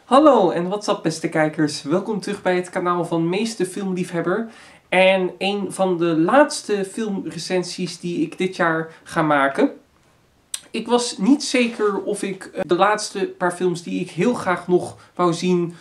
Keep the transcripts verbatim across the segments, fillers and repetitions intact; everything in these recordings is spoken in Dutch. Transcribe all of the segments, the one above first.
Hallo en what's up beste kijkers, welkom terug bij het kanaal van Meester Filmliefhebber. En een van de laatste filmrecensies die ik dit jaar ga maken. Ik was niet zeker of ik de laatste paar films die ik heel graag nog wou zien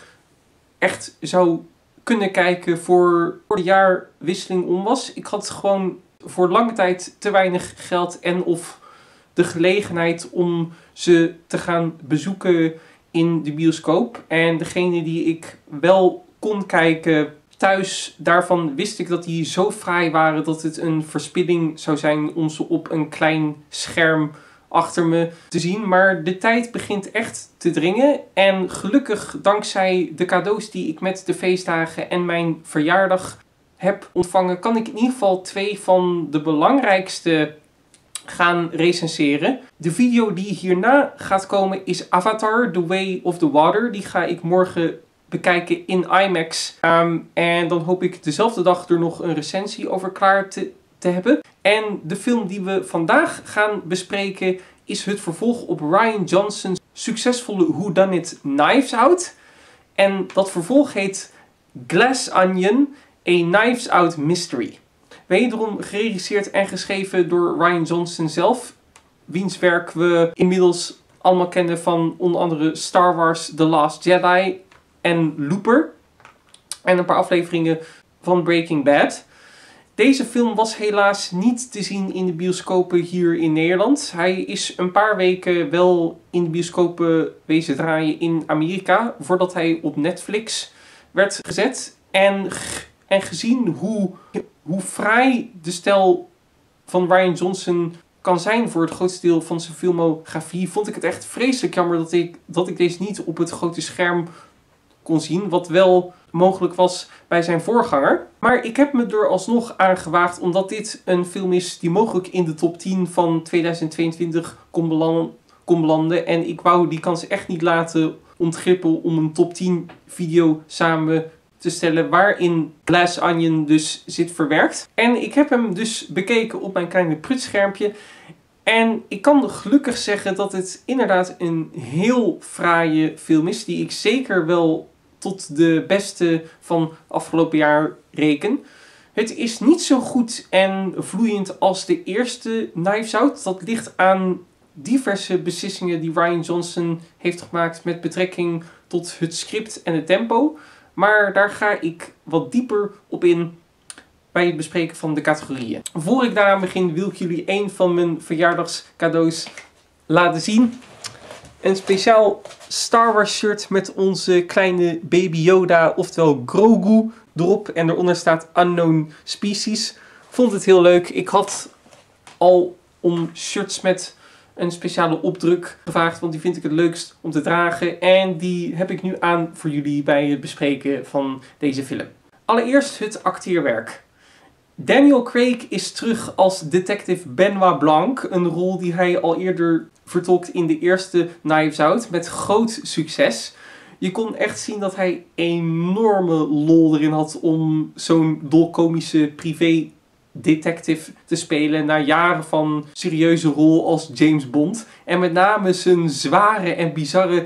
echt zou kunnen kijken voor de jaarwisseling om was. Ik had gewoon voor lange tijd te weinig geld en of de gelegenheid om ze te gaan bezoeken in de bioscoop. En degene die ik wel kon kijken thuis, daarvan wist ik dat die zo fraai waren dat het een verspilling zou zijn om ze op een klein scherm achter me te zien. Maar de tijd begint echt te dringen. En gelukkig dankzij de cadeaus die ik met de feestdagen en mijn verjaardag heb ontvangen, kan ik in ieder geval twee van de belangrijkste gaan recenseren. De video die hierna gaat komen is Avatar: The Way of the Water. Die ga ik morgen bekijken in IMAX. Um, en dan hoop ik dezelfde dag er nog een recensie over klaar te, te hebben. En de film die we vandaag gaan bespreken is het vervolg op Rian Johnson's succesvolle whodunit Knives Out. En dat vervolg heet Glass Onion: A Knives Out Mystery. Wederom geregisseerd en geschreven door Rian Johnson zelf, wiens werk we inmiddels allemaal kennen van onder andere Star Wars: The Last Jedi en Looper. En een paar afleveringen van Breaking Bad. Deze film was helaas niet te zien in de bioscopen hier in Nederland. Hij is een paar weken wel in de bioscopen wezen draaien in Amerika, voordat hij op Netflix werd gezet. En, en gezien hoe, hoe fraai de stijl van Rian Johnson kan zijn voor het grootste deel van zijn filmografie, vond ik het echt vreselijk jammer dat ik, dat ik deze niet op het grote scherm kon zien, wat wel mogelijk was bij zijn voorganger. Maar ik heb me er alsnog aan gewaagd, omdat dit een film is die mogelijk in de top tien van tweeduizend tweeëntwintig kon belanden, kon belanden. En ik wou die kans echt niet laten ontglippen om een top tien video samen te stellen waarin Glass Onion dus zit verwerkt. En ik heb hem dus bekeken op mijn kleine prutschermpje. En ik kan gelukkig zeggen dat het inderdaad een heel fraaie film is, die ik zeker wel tot de beste van afgelopen jaar reken. Het is niet zo goed en vloeiend als de eerste Knives Out. Dat ligt aan diverse beslissingen die Rian Johnson heeft gemaakt met betrekking tot het script en het tempo. Maar daar ga ik wat dieper op in bij het bespreken van de categorieën. Voor ik daaraan begin wil ik jullie een van mijn verjaardagscadeaus laten zien. Een speciaal Star Wars shirt met onze kleine baby Yoda, oftewel Grogu, erop. En eronder staat Unknown Species. Vond het heel leuk. Ik had al om shirts met een speciale opdruk gevraagd, want die vind ik het leukst om te dragen. En die heb ik nu aan voor jullie bij het bespreken van deze film. Allereerst het acteerwerk. Daniel Craig is terug als detective Benoit Blanc, een rol die hij al eerder vertolkt in de eerste Knives Out, met groot succes. Je kon echt zien dat hij enorme lol erin had om zo'n dolkomische privé detective te spelen na jaren van serieuze rol als James Bond. En met name zijn zware en bizarre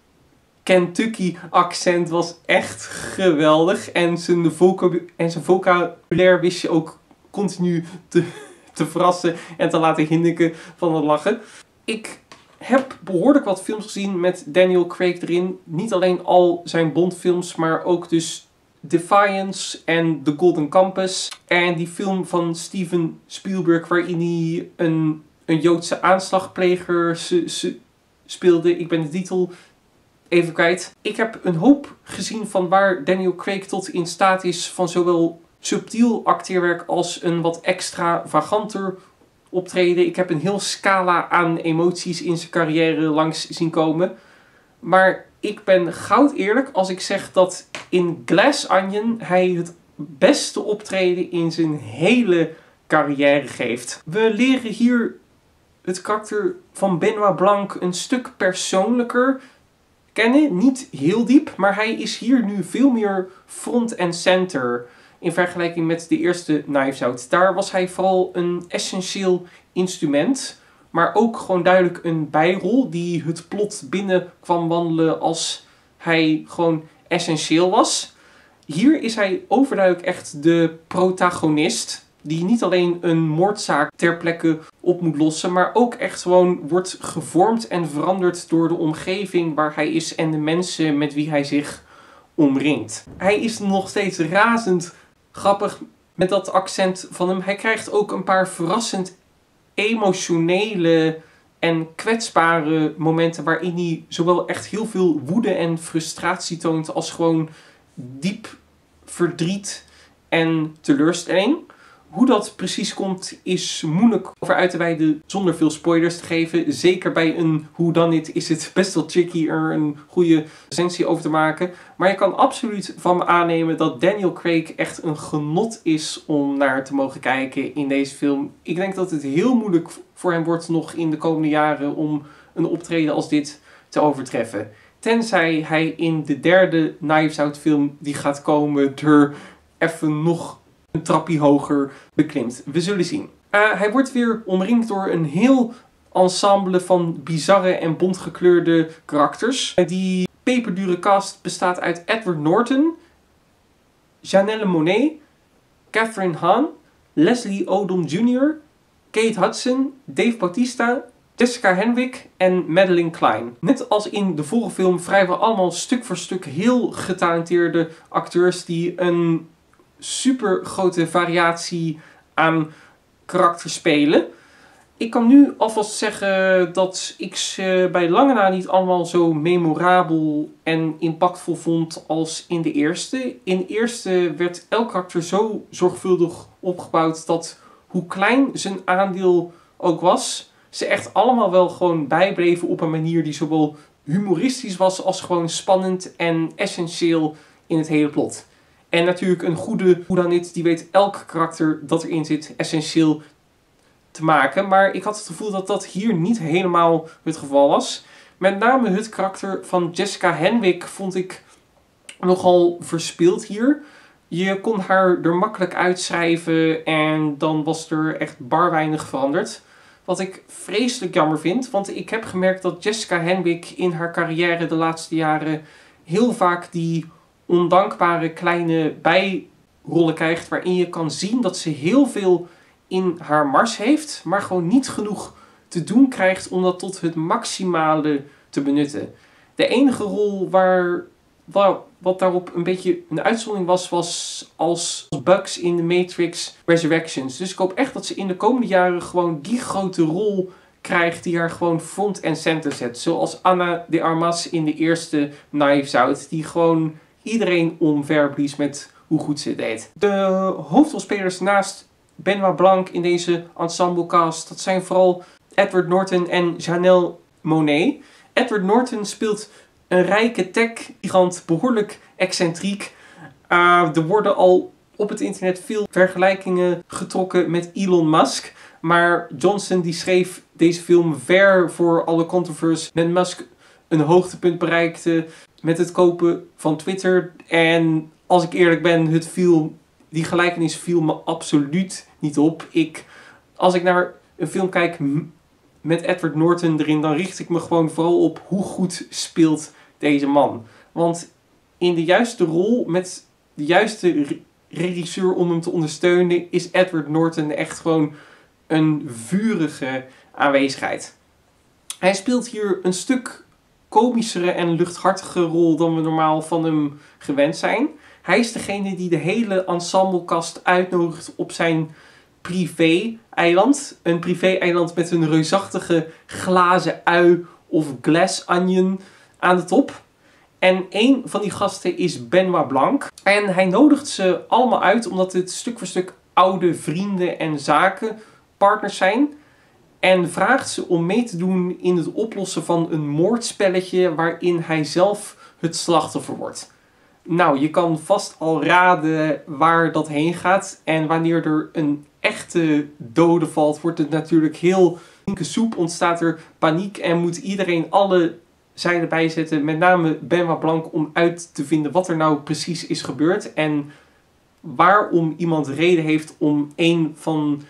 Kentucky accent was echt geweldig. En zijn, vocab en zijn vocabulaire wist je ook continu te, te verrassen en te laten hinniken van het lachen. Ik heb behoorlijk wat films gezien met Daniel Craig erin. Niet alleen al zijn Bond-films, maar ook dus Defiance en The Golden Compass. En die film van Steven Spielberg waarin hij een, een Joodse aanslagpleger speelde. Ik ben de titel even kwijt. Ik heb een hoop gezien van waar Daniel Craig tot in staat is van zowel subtiel acteerwerk als een wat extravaganter optreden. Ik heb een heel scala aan emoties in zijn carrière langs zien komen. Maar ik ben goud eerlijk als ik zeg dat in Glass Onion hij het beste optreden in zijn hele carrière geeft. We leren hier het karakter van Benoit Blanc een stuk persoonlijker kennen. Niet heel diep, maar hij is hier nu veel meer front en center in vergelijking met de eerste Knives Out. Daar was hij vooral een essentieel instrument, maar ook gewoon duidelijk een bijrol die het plot binnen kwam wandelen als hij gewoon essentieel was. Hier is hij overduidelijk echt de protagonist, die niet alleen een moordzaak ter plekke op moet lossen, maar ook echt gewoon wordt gevormd en veranderd door de omgeving waar hij is en de mensen met wie hij zich omringt. Hij is nog steeds razend grappig met dat accent van hem. Hij krijgt ook een paar verrassend emotionele en kwetsbare momenten waarin hij zowel echt heel veel woede en frustratie toont als gewoon diep verdriet en teleurstelling. Hoe dat precies komt is moeilijk over uit te wijden zonder veel spoilers te geven. Zeker bij een whodunit is het best wel tricky er een goede recensie over te maken. Maar je kan absoluut van me aannemen dat Daniel Craig echt een genot is om naar te mogen kijken in deze film. Ik denk dat het heel moeilijk voor hem wordt nog in de komende jaren om een optreden als dit te overtreffen. Tenzij hij in de derde Knives Out film die gaat komen er even nog een trapje hoger beklimt. We zullen zien. Uh, hij wordt weer omringd door een heel ensemble van bizarre en bontgekleurde karakters. Die peperdure cast bestaat uit Edward Norton, Janelle Monáe, Catherine Hahn, Leslie Odom junior, Kate Hudson, Dave Bautista, Jessica Henwick en Madeline Klein. Net als in de vorige film vrijwel allemaal stuk voor stuk heel getalenteerde acteurs die een super grote variatie aan karakters spelen. Ik kan nu alvast zeggen dat ik ze bij lange na niet allemaal zo memorabel en impactvol vond als in de eerste. In de eerste werd elk karakter zo zorgvuldig opgebouwd dat hoe klein zijn aandeel ook was, ze echt allemaal wel gewoon bijbleven op een manier die zowel humoristisch was als gewoon spannend en essentieel in het hele plot. En natuurlijk een goede whodunit die weet elk karakter dat erin zit essentieel te maken. Maar ik had het gevoel dat dat hier niet helemaal het geval was. Met name het karakter van Jessica Henwick vond ik nogal verspild hier. Je kon haar er makkelijk uitschrijven en dan was er echt bar weinig veranderd. Wat ik vreselijk jammer vind, want ik heb gemerkt dat Jessica Henwick in haar carrière de laatste jaren heel vaak die ondankbare kleine bijrollen krijgt waarin je kan zien dat ze heel veel in haar mars heeft, maar gewoon niet genoeg te doen krijgt om dat tot het maximale te benutten. De enige rol waar, waar wat daarop een beetje een uitzondering was, was als Bugs in The Matrix Resurrections. Dus ik hoop echt dat ze in de komende jaren gewoon die grote rol krijgt die haar gewoon front en center zet. Zoals Ana de Armas in de eerste Knives Out, die gewoon iedereen omverblies met hoe goed ze het deed. De hoofdrolspelers naast Benoit Blanc in deze ensemblecast, dat zijn vooral Edward Norton en Janelle Monáe. Edward Norton speelt een rijke tech-gigant, behoorlijk excentriek. Uh, er worden al op het internet veel vergelijkingen getrokken met Elon Musk. Maar Johnson die schreef deze film ver voor alle controverse met Musk een hoogtepunt bereikte met het kopen van Twitter. En als ik eerlijk ben, het viel, die gelijkenis viel me absoluut niet op. Ik, als ik naar een film kijk met Edward Norton erin, dan richt ik me gewoon vooral op hoe goed speelt deze man. Want in de juiste rol, met de juiste regisseur om hem te ondersteunen, is Edward Norton echt gewoon een vurige aanwezigheid. Hij speelt hier een stuk komischere en luchthartige rol dan we normaal van hem gewend zijn. Hij is degene die de hele ensemblekast uitnodigt op zijn privé-eiland. Een privé-eiland met een reusachtige glazen ui of glass onion aan de top. En een van die gasten is Benoit Blanc. En hij nodigt ze allemaal uit omdat het stuk voor stuk oude vrienden en zakenpartners zijn. En vraagt ze om mee te doen in het oplossen van een moordspelletje waarin hij zelf het slachtoffer wordt. Nou, je kan vast al raden waar dat heen gaat. En wanneer er een echte dode valt, wordt het natuurlijk heel linke soep. Ontstaat er paniek en moet iedereen alle zijden bijzetten. Met name Benoit Blanc om uit te vinden wat er nou precies is gebeurd. En waarom iemand reden heeft om een van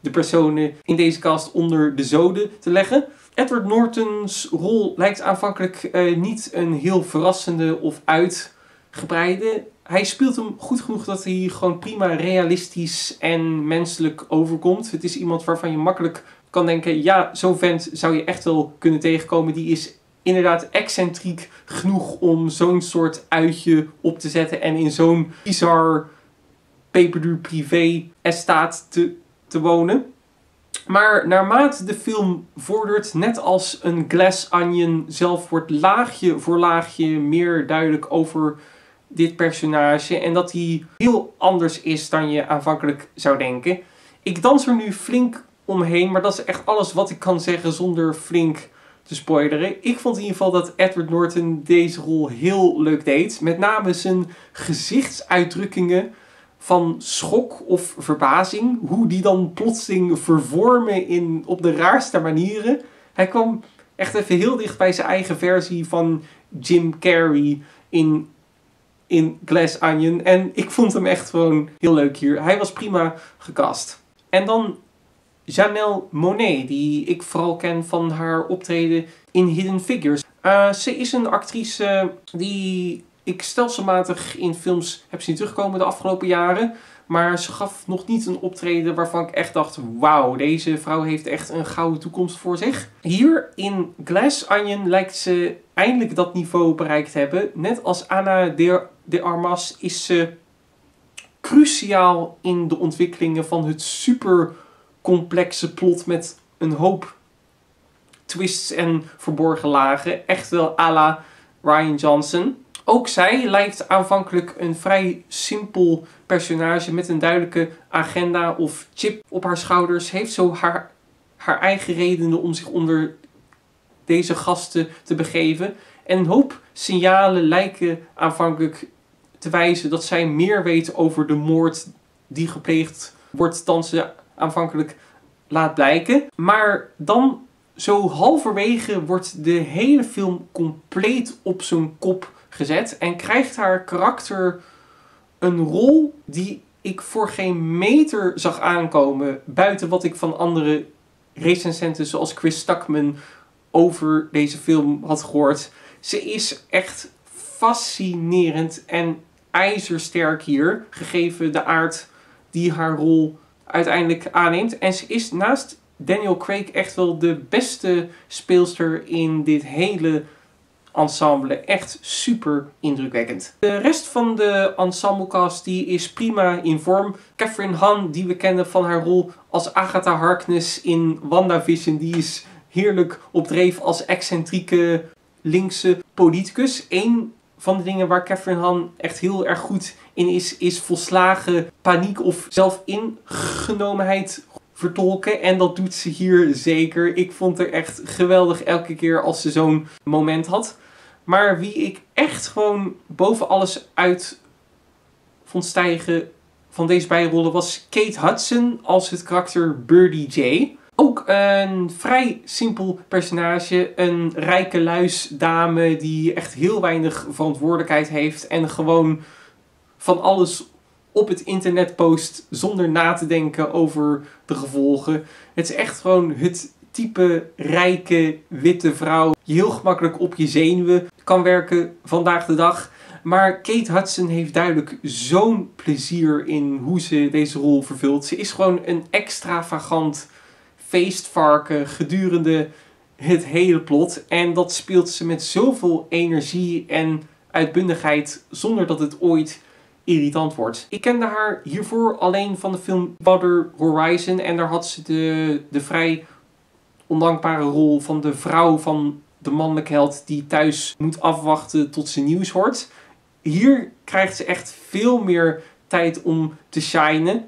de personen in deze cast onder de zoden te leggen. Edward Norton's rol lijkt aanvankelijk uh, niet een heel verrassende of uitgebreide. Hij speelt hem goed genoeg dat hij gewoon prima realistisch en menselijk overkomt. Het is iemand waarvan je makkelijk kan denken, ja, zo'n vent zou je echt wel kunnen tegenkomen. Die is inderdaad excentriek genoeg om zo'n soort uitje op te zetten en in zo'n bizar peperduur privé estaat te, te wonen. Maar naarmate de film vordert, net als een Glass Onion zelf, wordt laagje voor laagje meer duidelijk over dit personage. En dat hij heel anders is dan je aanvankelijk zou denken. Ik dans er nu flink omheen, maar dat is echt alles wat ik kan zeggen zonder flink te spoileren. Ik vond in ieder geval dat Edward Norton deze rol heel leuk deed. Met name zijn gezichtsuitdrukkingen van schok of verbazing. Hoe die dan plotseling vervormen in, op de raarste manieren. Hij kwam echt even heel dicht bij zijn eigen versie van Jim Carrey in, in Glass Onion. En ik vond hem echt gewoon heel leuk hier. Hij was prima gecast. En dan Janelle Monáe, die ik vooral ken van haar optreden in Hidden Figures. Uh, ze is een actrice die ik stelselmatig in films heb zien terugkomen de afgelopen jaren. Maar ze gaf nog niet een optreden waarvan ik echt dacht, wauw, deze vrouw heeft echt een gouden toekomst voor zich. Hier in Glass Onion lijkt ze eindelijk dat niveau bereikt te hebben. Net als Ana de, de Armas is ze cruciaal in de ontwikkelingen van het super complexe plot met een hoop twists en verborgen lagen. Echt wel à la Rian Johnson. Ook zij lijkt aanvankelijk een vrij simpel personage met een duidelijke agenda of chip op haar schouders. Heeft zo haar, haar eigen redenen om zich onder deze gasten te begeven. En een hoop signalen lijken aanvankelijk te wijzen dat zij meer weet over de moord die gepleegd wordt dan ze aanvankelijk laat blijken. Maar dan zo halverwege wordt de hele film compleet op zijn kop gezet en krijgt haar karakter een rol die ik voor geen meter zag aankomen buiten wat ik van andere recensenten zoals Chris Stuckman over deze film had gehoord. Ze is echt fascinerend en ijzersterk hier, gegeven de aard die haar rol uiteindelijk aanneemt. En ze is naast Daniel Craig echt wel de beste speelster in dit hele ensemble. Echt super indrukwekkend. De rest van de ensemblecast die is prima in vorm. Kathryn Hahn, die we kennen van haar rol als Agatha Harkness in WandaVision, die is heerlijk op dreef als excentrieke linkse politicus. Eén van de dingen waar Kathryn Hahn echt heel erg goed in is, is volslagen paniek of zelfingenomenheid vertolken. En dat doet ze hier zeker. Ik vond er echt geweldig elke keer als ze zo'n moment had. Maar wie ik echt gewoon boven alles uit vond stijgen van deze bijrollen was Kate Hudson als het karakter Birdie J. Ook een vrij simpel personage. Een rijke luisdame die echt heel weinig verantwoordelijkheid heeft. En gewoon van alles op het internet post zonder na te denken over de gevolgen. Het is echt gewoon het type rijke witte vrouw die heel gemakkelijk op je zenuwen kan werken vandaag de dag. Maar Kate Hudson heeft duidelijk zo'n plezier in hoe ze deze rol vervult. Ze is gewoon een extravagant feestvarken gedurende het hele plot. En dat speelt ze met zoveel energie en uitbundigheid zonder dat het ooit irritant wordt. Ik kende haar hiervoor alleen van de film Deepwater Horizon. En daar had ze de, de vrij ondankbare rol van de vrouw van de mannelijke held die thuis moet afwachten tot ze nieuws hoort. Hier krijgt ze echt veel meer tijd om te shinen.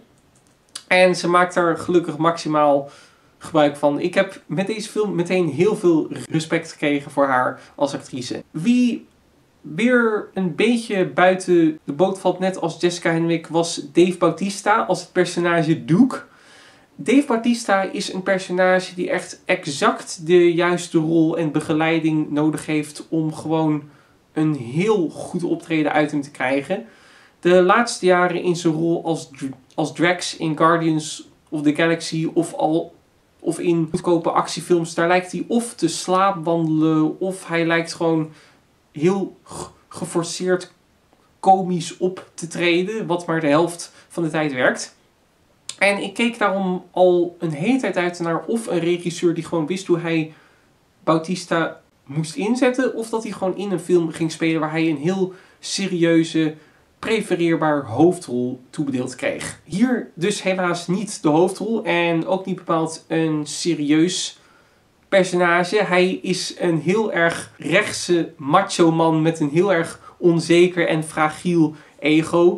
En ze maakt daar gelukkig maximaal gebruik van. Ik heb met deze film meteen heel veel respect gekregen voor haar als actrice. Wie weer een beetje buiten de boot valt, net als Jessica Henwick, was Dave Bautista als het personage Duke. Dave Bautista is een personage die echt exact de juiste rol en begeleiding nodig heeft om gewoon een heel goed optreden uit hem te krijgen. De laatste jaren in zijn rol als, als Drax in Guardians of the Galaxy of al of in goedkope actiefilms. Daar lijkt hij of te slaapwandelen of hij lijkt gewoon heel geforceerd komisch op te treden, wat maar de helft van de tijd werkt. En ik keek daarom al een hele tijd uit naar of een regisseur die gewoon wist hoe hij Bautista moest inzetten, of dat hij gewoon in een film ging spelen waar hij een heel serieuze, prefereerbaar hoofdrol toebedeeld kreeg. Hier dus helaas niet de hoofdrol en ook niet bepaald een serieus personage. Hij is een heel erg rechtse macho man met een heel erg onzeker en fragiel ego.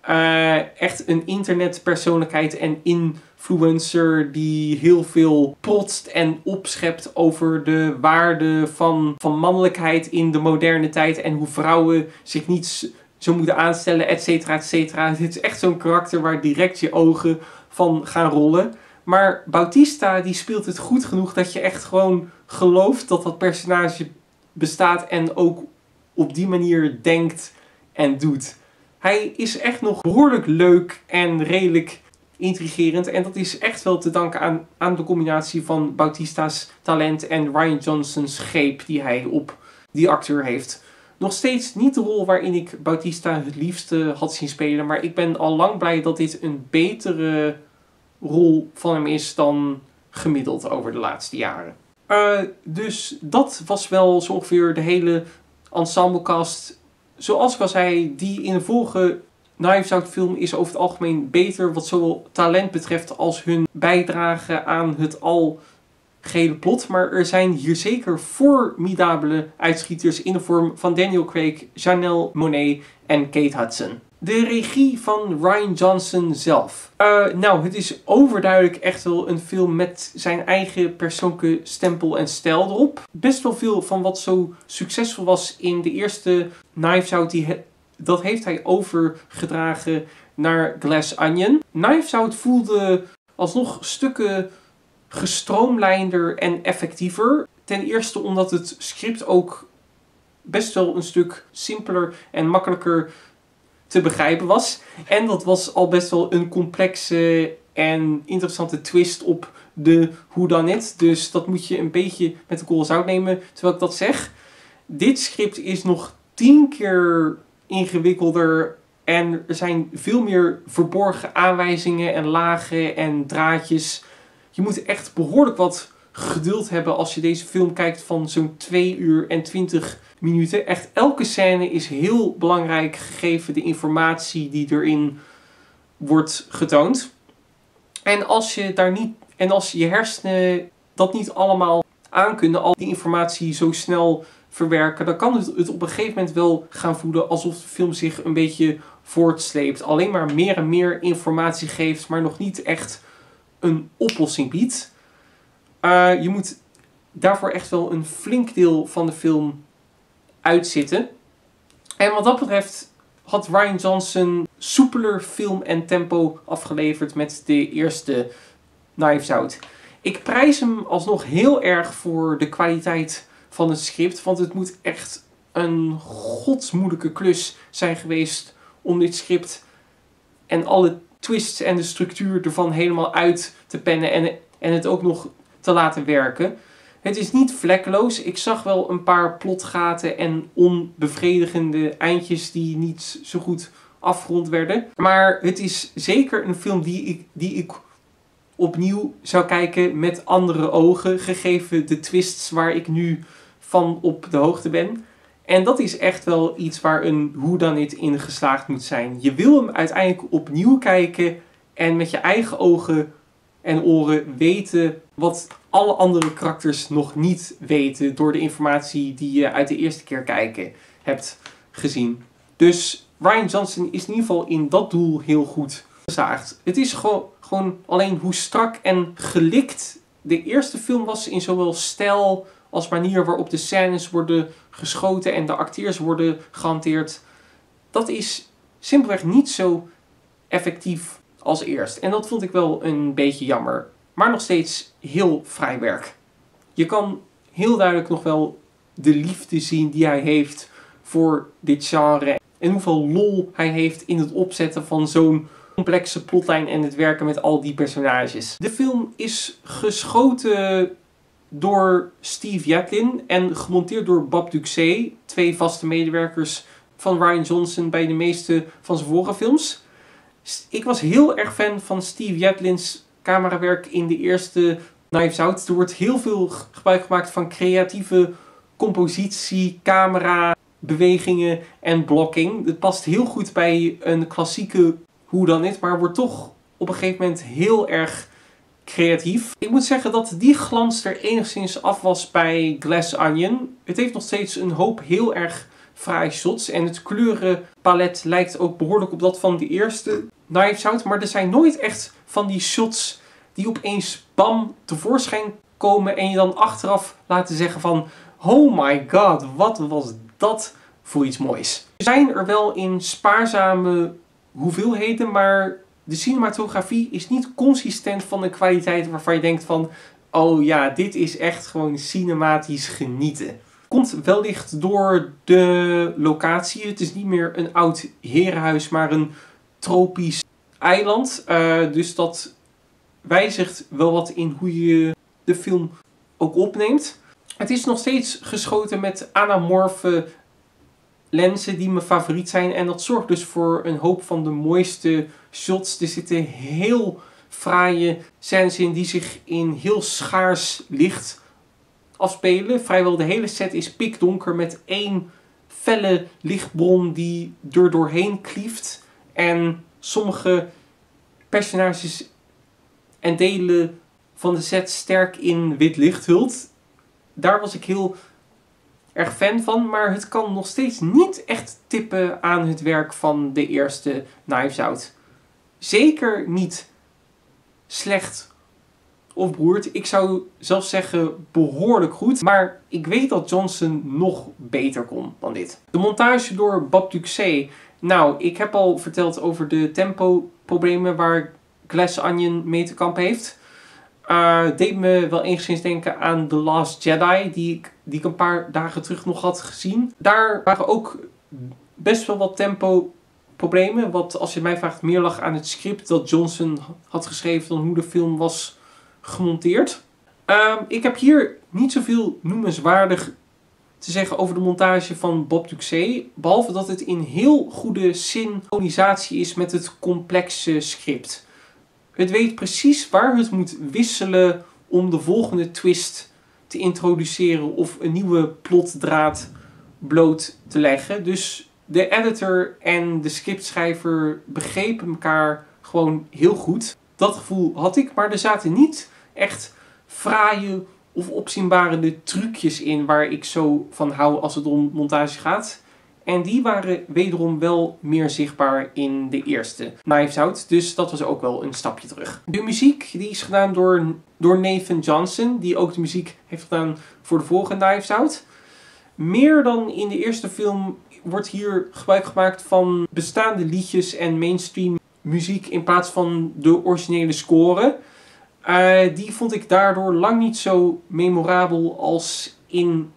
Uh, echt een internetpersoonlijkheid en influencer die heel veel protst en opschept over de waarde van, van mannelijkheid in de moderne tijd en hoe vrouwen zich niet zo moeten aanstellen, et cetera, et cetera. Het is echt zo'n karakter waar direct je ogen van gaan rollen. Maar Bautista die speelt het goed genoeg dat je echt gewoon gelooft dat dat personage bestaat en ook op die manier denkt en doet. Hij is echt nog behoorlijk leuk en redelijk intrigerend. En dat is echt wel te danken aan, aan de combinatie van Bautista's talent en Rian Johnson's greep die hij op die acteur heeft. Nog steeds niet de rol waarin ik Bautista het liefste had zien spelen. Maar ik ben al lang blij dat dit een betere rol van hem is dan gemiddeld over de laatste jaren. Uh, dus dat was wel zo ongeveer de hele ensemblecast. Zoals ik al zei, die in de vorige Knives Out film is over het algemeen beter wat zowel talent betreft als hun bijdrage aan het algehele plot. Maar er zijn hier zeker formidabele uitschieters in de vorm van Daniel Craig, Janelle Monáe en Kate Hudson. De regie van Rian Johnson zelf. Uh, nou, het is overduidelijk echt wel een film met zijn eigen persoonlijke stempel en stijl erop. Best wel veel van wat zo succesvol was in de eerste Knives Out, die he dat heeft hij overgedragen naar Glass Onion. Knives Out voelde alsnog stukken gestroomlijnder en effectiever. Ten eerste omdat het script ook best wel een stuk simpeler en makkelijker te begrijpen was. En dat was al best wel een complexe en interessante twist op de whodunit. Dus dat moet je een beetje met de korrel zout nemen terwijl ik dat zeg. Dit script is nog tien keer ingewikkelder en er zijn veel meer verborgen aanwijzingen en lagen en draadjes. Je moet echt behoorlijk wat geduld hebben als je deze film kijkt van zo'n twee uur en twintig minuten. Echt elke scène is heel belangrijk gegeven de informatie die erin wordt getoond. En als je daar niet en als je hersenen dat niet allemaal aankunnen, al die informatie zo snel verwerken, dan kan het, het op een gegeven moment wel gaan voelen alsof de film zich een beetje voortsleept. Alleen maar meer en meer informatie geeft, maar nog niet echt een oplossing biedt. Uh, je moet daarvoor echt wel een flink deel van de film uitzitten. En wat dat betreft had Rian Johnson soepeler film en tempo afgeleverd met de eerste Knives Out. Ik prijs hem alsnog heel erg voor de kwaliteit van het script, want het moet echt een godsmoeilijke klus zijn geweest om dit script en alle twists en de structuur ervan helemaal uit te pennen en, en het ook nog te laten werken. Het is niet vlekkeloos. Ik zag wel een paar plotgaten en onbevredigende eindjes die niet zo goed afgerond werden. Maar het is zeker een film die ik, die ik opnieuw zou kijken met andere ogen, gegeven de twists waar ik nu van op de hoogte ben. En dat is echt wel iets waar een whodunit in geslaagd moet zijn. Je wil hem uiteindelijk opnieuw kijken en met je eigen ogen en oren weten wat alle andere karakters nog niet weten door de informatie die je uit de eerste keer kijken hebt gezien. Dus Rian Johnson is in ieder geval in dat doel heel goed geslaagd. Het is gewoon, gewoon alleen hoe strak en gelikt de eerste film was in zowel stijl als manier waarop de scènes worden geschoten en de acteurs worden gehanteerd. Dat is simpelweg niet zo effectief als eerst. En dat vond ik wel een beetje jammer. Maar nog steeds heel fraai werk. Je kan heel duidelijk nog wel de liefde zien die hij heeft voor dit genre. En hoeveel lol hij heeft in het opzetten van zo'n complexe plotlijn en het werken met al die personages. De film is geschoten door Steve Yatlin en gemonteerd door Bob Duxey, twee vaste medewerkers van Rian Johnson bij de meeste van zijn vorige films. Ik was heel erg fan van Steve Yatlin's camerawerk in de eerste Knives Out. Er wordt heel veel gebruik gemaakt van creatieve compositie, camera, bewegingen en blocking. Het past heel goed bij een klassieke whodunit, maar wordt toch op een gegeven moment heel erg creatief. Ik moet zeggen dat die glans er enigszins af was bij Glass Onion. Het heeft nog steeds een hoop heel erg fraaie shots en het kleurenpalet lijkt ook behoorlijk op dat van de eerste Knives Out, maar er zijn nooit echt van die shots die opeens bam tevoorschijn komen en je dan achteraf laten zeggen van oh my god, wat was dat voor iets moois. Er zijn er wel in spaarzame hoeveelheden, maar de cinematografie is niet consistent van een kwaliteit waarvan je denkt van oh ja, dit is echt gewoon cinematisch genieten. Komt wellicht door de locatie. Het is niet meer een oud herenhuis, maar een tropisch eiland. Uh, dus dat wijzigt wel wat in hoe je de film ook opneemt. Het is nog steeds geschoten met anamorfe lenzen die mijn favoriet zijn. En dat zorgt dus voor een hoop van de mooiste shots. Er zitten heel fraaie scènes in die zich in heel schaars licht afspelen. Vrijwel de hele set is pikdonker met één felle lichtbron die er doorheen klieft. En sommige personages en delen van de set sterk in wit licht hult. Daar was ik heel erg fan van, maar het kan nog steeds niet echt tippen aan het werk van de eerste Knives Out. Zeker niet slecht of beroerd. Ik zou zelfs zeggen behoorlijk goed. Maar ik weet dat Johnson nog beter kon dan dit. De montage door Bob Duxey. Nou, ik heb al verteld over de tempo-problemen waar Glass Onion mee te kampen heeft. Uh, deed me wel enigszins denken aan The Last Jedi, die ik, die ik een paar dagen terug nog had gezien. Daar waren ook best wel wat tempo-problemen. Wat, als je mij vraagt, meer lag aan het script dat Johnson had geschreven dan hoe de film was gemonteerd. Uh, ik heb hier niet zoveel noemenswaardig te zeggen over de montage van Bob Duxey. Behalve dat het in heel goede synchronisatie is met het complexe script. Het weet precies waar het moet wisselen om de volgende twist te introduceren of een nieuwe plotdraad bloot te leggen. Dus de editor en de scriptschrijver begrepen elkaar gewoon heel goed. Dat gevoel had ik, maar er zaten niet echt fraaie of opzienbarende trucjes in waar ik zo van hou als het om montage gaat. En die waren wederom wel meer zichtbaar in de eerste Knives Out. Dus dat was ook wel een stapje terug. De muziek die is gedaan door, door Nathan Johnson. Die ook de muziek heeft gedaan voor de volgende Knives Out. Meer dan in de eerste film wordt hier gebruik gemaakt van bestaande liedjes en mainstream muziek in plaats van de originele score. Uh, die vond ik daardoor lang niet zo memorabel als in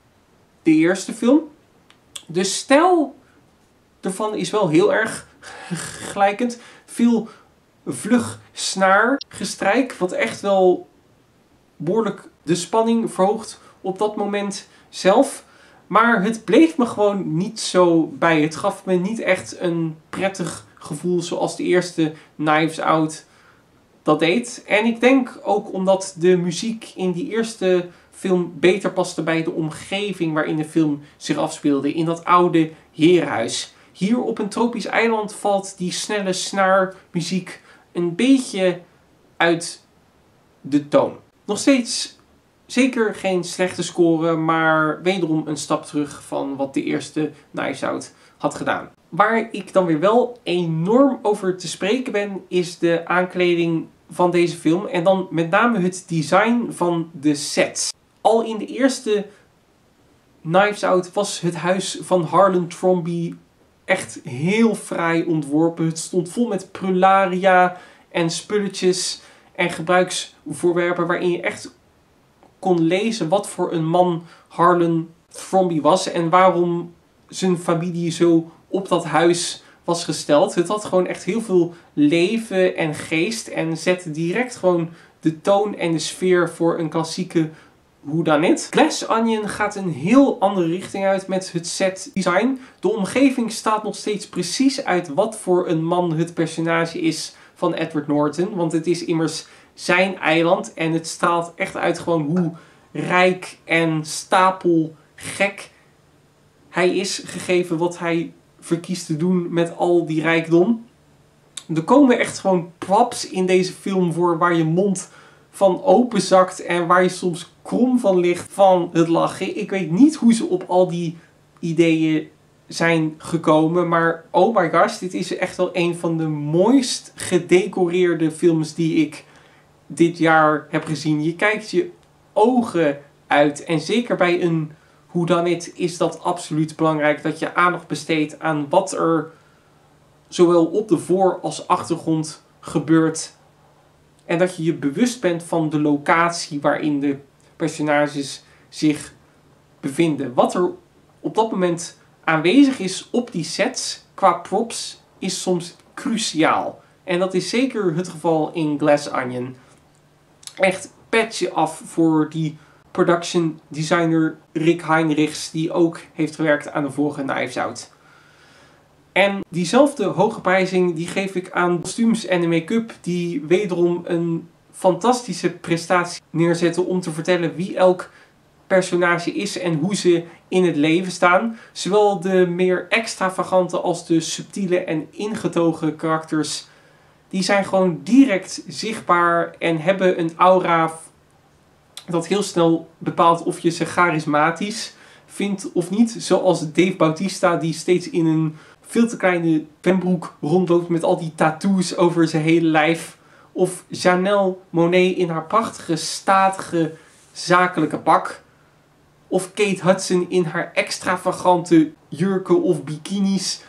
de eerste film. De stijl ervan is wel heel erg gelijkend. Veel vlug snaargestrijk, wat echt wel behoorlijk de spanning verhoogt op dat moment zelf. Maar het bleef me gewoon niet zo bij. Het gaf me niet echt een prettig gevoel zoals de eerste Knives Out dat deed. En ik denk ook omdat de muziek in die eerste film beter paste bij de omgeving waarin de film zich afspeelde. In dat oude herenhuis. Hier op een tropisch eiland valt die snelle snaarmuziek een beetje uit de toon. Nog steeds zeker geen slechte score, maar wederom een stap terug van wat de eerste Knives Out had gedaan. Waar ik dan weer wel enorm over te spreken ben, is de aankleding van deze film. En dan met name het design van de sets. Al in de eerste Knives Out was het huis van Harlan Thrombey echt heel fraai ontworpen. Het stond vol met prularia en spulletjes en gebruiksvoorwerpen waarin je echt kon lezen wat voor een man Harlan Thrombey was en waarom zijn familie zo op dat huis was gesteld. Het had gewoon echt heel veel leven en geest en zette direct gewoon de toon en de sfeer voor een klassieke whodunit. Glass Onion gaat een heel andere richting uit met het set design. De omgeving staat nog steeds precies uit wat voor een man het personage is van Edward Norton. Want het is immers zijn eiland en het straalt echt uit gewoon hoe rijk en stapelgek hij is, gegeven wat hij verkiest te doen met al die rijkdom. Er komen echt gewoon props in deze film voor waar je mond van openzakt en waar je soms krom van ligt van het lachen. Ik weet niet hoe ze op al die ideeën zijn gekomen, maar oh my gosh, dit is echt wel een van de mooist gedecoreerde films die ik dit jaar heb gezien. Je kijkt je ogen uit en zeker bij een whodunit is dat absoluut belangrijk, dat je aandacht besteedt aan wat er zowel op de voor- als achtergrond gebeurt. En dat je je bewust bent van de locatie waarin de personages zich bevinden. Wat er op dat moment aanwezig is op die sets qua props is soms cruciaal. En dat is zeker het geval in Glass Onion. Echt petje af voor die production designer Rick Heinrichs, die ook heeft gewerkt aan de vorige Knives Out. En diezelfde hoge prijzing die geef ik aan kostuums en de make-up, die wederom een fantastische prestatie neerzetten om te vertellen wie elk personage is en hoe ze in het leven staan. Zowel de meer extravagante als de subtiele en ingetogen karakters, die zijn gewoon direct zichtbaar en hebben een aura dat heel snel bepaalt of je ze charismatisch vindt of niet. Zoals Dave Bautista, die steeds in een veel te kleine pembroek rondloopt met al die tattoos over zijn hele lijf. Of Janelle Monáe in haar prachtige, statige, zakelijke pak. Of Kate Hudson in haar extravagante jurken of bikinis.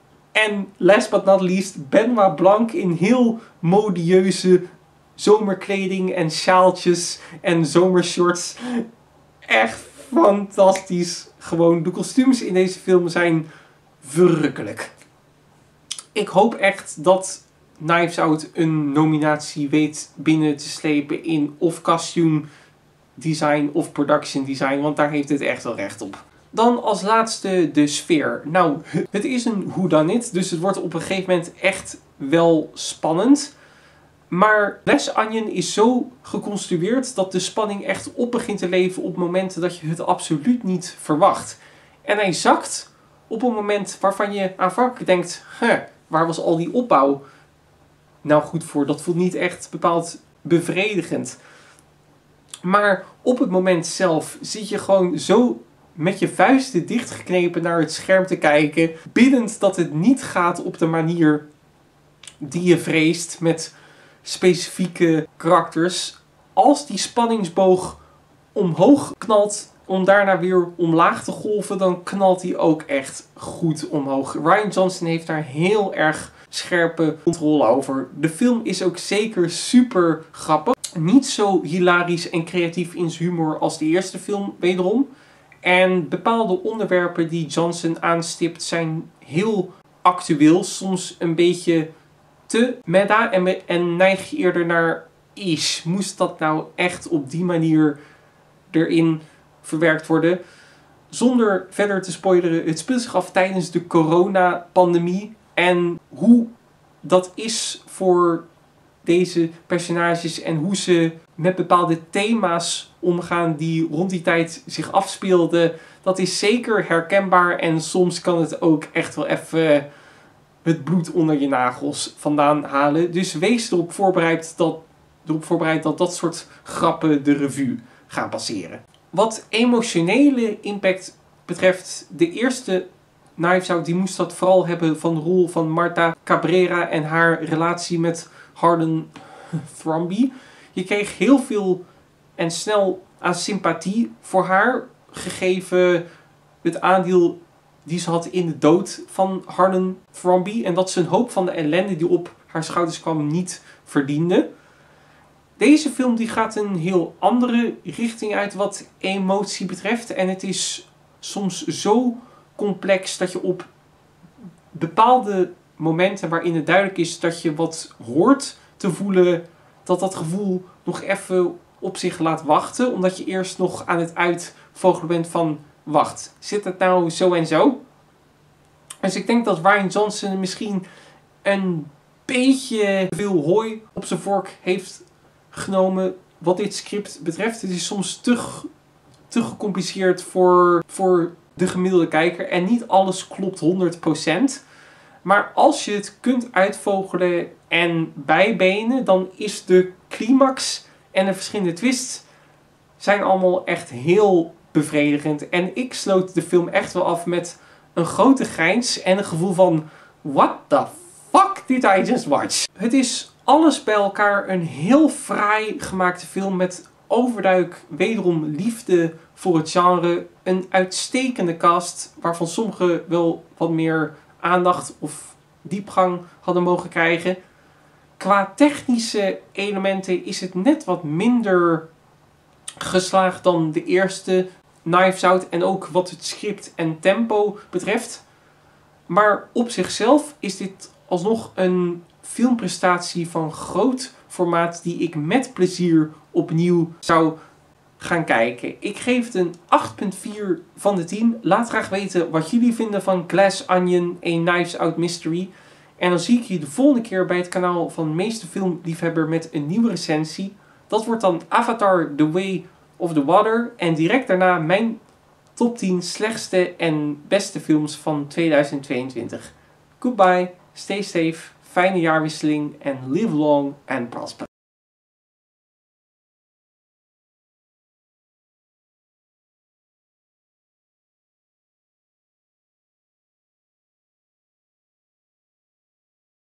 En last but not least, Benoit Blanc in heel modieuze zomerkleding en sjaaltjes en zomershorts. Echt fantastisch. Gewoon, de kostuums in deze film zijn verrukkelijk. Ik hoop echt dat Knives Out een nominatie weet binnen te slepen in of costume design of production design, want daar heeft het echt wel recht op. Dan als laatste de sfeer. Nou, het is een whodunit, dus het wordt op een gegeven moment echt wel spannend. Maar Glass Onion is zo geconstrueerd dat de spanning echt op begint te leven op momenten dat je het absoluut niet verwacht. En hij zakt op een moment waarvan je aanvankelijk denkt, huh, waar was al die opbouw nou goed voor? Dat voelt niet echt bepaald bevredigend. Maar op het moment zelf zit je gewoon zo met je vuisten dichtgeknepen naar het scherm te kijken, biddend dat het niet gaat op de manier die je vreest met specifieke karakters. Als die spanningsboog omhoog knalt om daarna weer omlaag te golven, dan knalt hij ook echt goed omhoog. Rian Johnson heeft daar heel erg scherpe controle over. De film is ook zeker super grappig. Niet zo hilarisch en creatief in zijn humor als de eerste film, wederom. En bepaalde onderwerpen die Johnson aanstipt zijn heel actueel. Soms een beetje te meta en, en neig je eerder naar is. Moest dat nou echt op die manier erin verwerkt worden? Zonder verder te spoileren, het speelt zich af tijdens de coronapandemie. En hoe dat is voor deze personages en hoe ze met bepaalde thema's omgaan die rond die tijd zich afspeelden, dat is zeker herkenbaar en soms kan het ook echt wel even het bloed onder je nagels vandaan halen. Dus wees erop voorbereid dat, erop voorbereid dat dat soort grappen de revue gaan passeren. Wat emotionele impact betreft, de eerste Knives Out, die moest dat vooral hebben van de rol van Marta Cabrera en haar relatie met Harlan Thrombey. Je kreeg heel veel en snel aan sympathie voor haar, gegeven het aandeel die ze had in de dood van Harlan Thrombey en dat ze een hoop van de ellende die op haar schouders kwam niet verdiende. Deze film die gaat een heel andere richting uit wat emotie betreft en het is soms zo complex dat je op bepaalde momenten waarin het duidelijk is dat je wat hoort te voelen, dat dat gevoel nog even op zich laat wachten. Omdat je eerst nog aan het uitvogelen bent van, wacht, zit het nou zo en zo? Dus ik denk dat Rian Johnson misschien een beetje veel hooi op zijn vork heeft genomen wat dit script betreft. Het is soms te, te gecompliceerd voor, voor de gemiddelde kijker en niet alles klopt honderd procent. Maar als je het kunt uitvogelen en bijbenen, dan is de climax en de verschillende twists zijn allemaal echt heel bevredigend. En ik sloot de film echt wel af met een grote grijns en een gevoel van, what the fuck did I just watch? Het is alles bij elkaar een heel fraai gemaakte film met overduidelijk wederom liefde voor het genre. Een uitstekende cast waarvan sommigen wel wat meer aandacht of diepgang hadden mogen krijgen. Qua technische elementen is het net wat minder geslaagd dan de eerste Knives Out en ook wat het script en tempo betreft. Maar op zichzelf is dit alsnog een filmprestatie van groot formaat die ik met plezier opnieuw zou gaan kijken. Ik geef het een acht komma vier van de tien. Laat graag weten wat jullie vinden van Glass Onion, A Knives Out Mystery. En dan zie ik je de volgende keer bij het kanaal van Meeste Filmliefhebber met een nieuwe recensie. Dat wordt dan Avatar The Way of the Water. En direct daarna mijn top tien slechtste en beste films van tweeduizend tweeëntwintig. Goodbye, stay safe, fijne jaarwisseling en live long and prosper.